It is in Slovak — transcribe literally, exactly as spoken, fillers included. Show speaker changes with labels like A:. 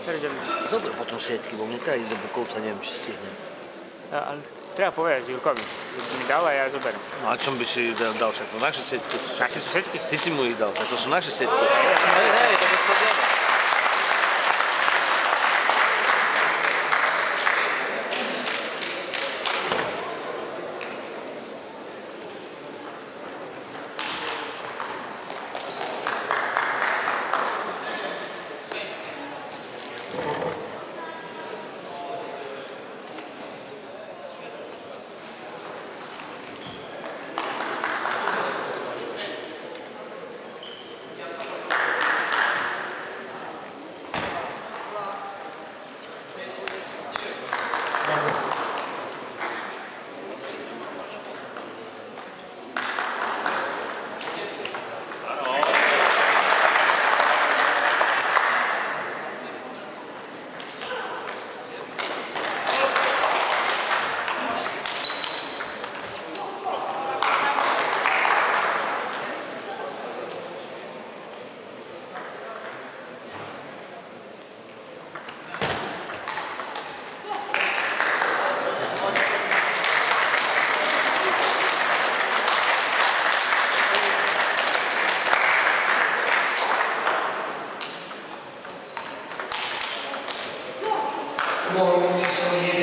A: Zober potom sietky, bo mne treba ísť do Bukovca, neviem, či stihnem.
B: Ja, ale treba povedať Jurkovi, že by mi dal a ja zoberiem.
A: No a čom by si dal, dal však? To naše sietky.
B: Naše sú všetky?
A: Ty si mu ich dal, tak to sú naše sietky.
B: Hej, hej, to bez problému.
C: Come on,